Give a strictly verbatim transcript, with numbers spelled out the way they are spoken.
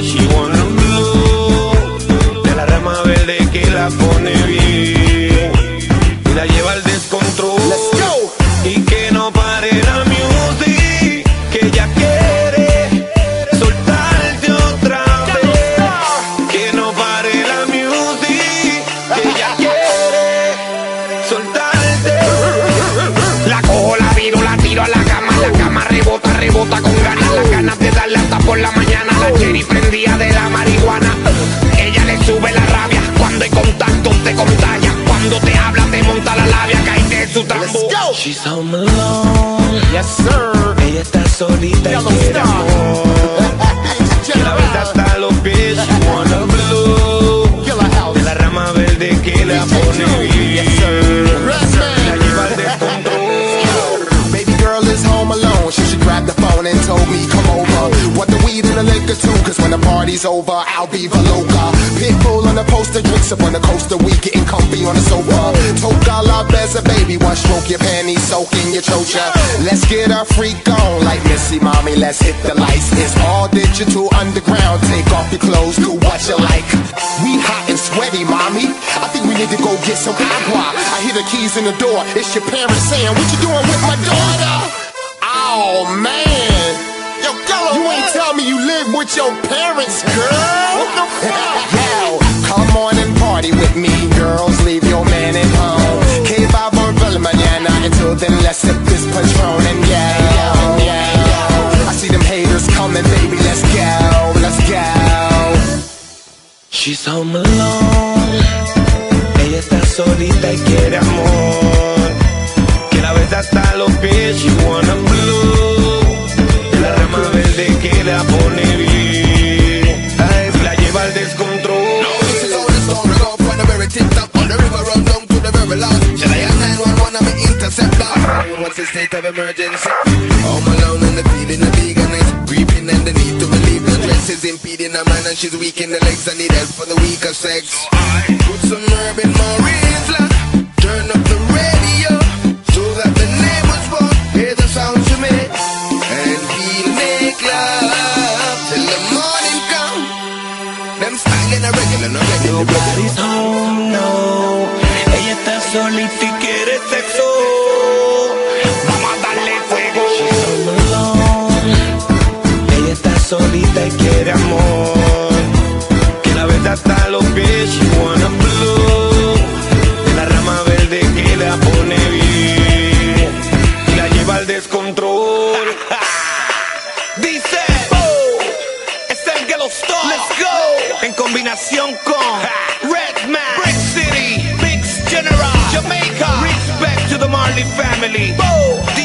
She wanna blow. De la rama verde que la pone bien y la lleva al descontrol. Let's go. Y que no pare la music, que ella quiere soltarte otra vez. Que no pare la music, que ella quiere soltarte. La cojo, la viro, la tiro a la cama. La cama rebota, rebota con ganas. Las ganas de darle hasta por la mañana. La cherry prendía de la marihuana. Ella le sube la rabia. Cuando hay contacto te contagia. Cuando te habla te monta la labia. Caíste de su tambor. She's home alone. Yes, sir. Ella está solita y Yellow quiere Star. amor. Que la besa hasta los pies. She wanna blow. Killer House. De la rama verde que la pone bien. Yes, sir. La lleva al descontrol. Baby girl is home alone. She should grab the phone and told me come over. Want the weed and the liquor too, cause when the party's over, I'll be the loca. Pitbull on the poster, drinks up on the coaster, we getting comfy on the sofa. Toka la beza, baby, one stroke your panties, soaking your chocha. Let's get our freak on, like Missy, mommy, let's hit the lights. It's all digital underground, take off your clothes, do what you like. We hot and sweaty, mommy, I think we need to go get some agua. I hear the keys in the door, it's your parents saying, what you doing with my daughter? Oh man, yo, girl, you ain't tell me you live with your parents, girl. What the fuck? Yo, come on and party with me, girls. Leave your man at home. Que va por la mañana. Until then, let's sip this Patron and yeah, yeah. I see them haters coming, baby. Let's go, let's go. She's home alone. Ella está solita y quiere amor. Que la besa hasta los pies. She wanna blow. De la rama verde que la pone bien. Ay, la lleva al descontrol. This is how the story go from the very tip top on the river run down to the very last. Should I have nine one one and me intercept that? What's the state of emergency? Home alone and the feeling of eagerness, creeping and the need to believe the dress is impeding a man and she's weak in the legs and need help for the weaker sex. Put some urban Maurice, turn up the radio so that the neighbors won't hear the sound to me. And we'll make love till the morning come. Them styling a regular, no regular. Nobody's home, no. Ella está solita y quiere sexo. Vamos a darle fuego. She's home alone. Ella está solita y quiere amor. Que la besa hasta los pies. She wanna blow. De la rama verde que la pone bien y la lleva al descontrol. Dice, oh, es el Yellow Star. Let's go. En combinación con Redman, Brick City, Mix General, Jamaica. Respect to the Marley family. Oh.